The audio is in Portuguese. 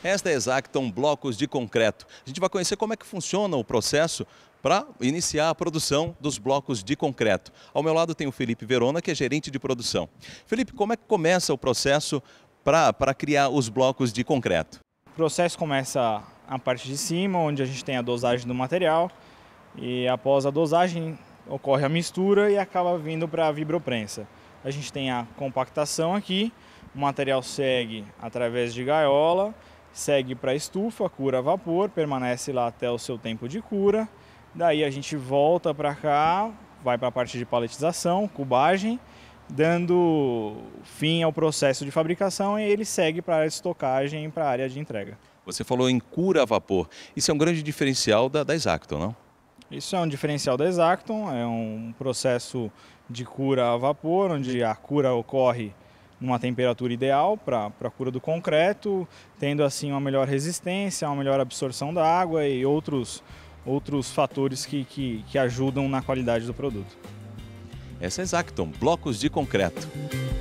Esta é a Exacton Blocos de Concreto. A gente vai conhecer como é que funciona o processo para iniciar a produção dos blocos de concreto. Ao meu lado tem o Felipe Verona, que é gerente de produção. Felipe, como é que começa o processo para criar os blocos de concreto? O processo começa a parte de cima, onde a gente tem a dosagem do material, e após a dosagem ocorre a mistura e acaba vindo para a vibroprensa. A gente tem a compactação aqui, o material segue através de gaiola, segue para a estufa, cura a vapor, permanece lá até o seu tempo de cura. Daí a gente volta para cá, vai para a parte de paletização, cubagem, dando fim ao processo de fabricação, e ele segue para a área de estocagem e para a área de entrega. Você falou em cura a vapor. Isso é um grande diferencial da Exacton, não? Isso é um diferencial da Exacton, é um processo de cura a vapor, onde a cura ocorre numa temperatura ideal para a cura do concreto, tendo assim uma melhor resistência, uma melhor absorção da água e outros fatores que ajudam na qualidade do produto. Essa é a Exacton Blocos de Concreto.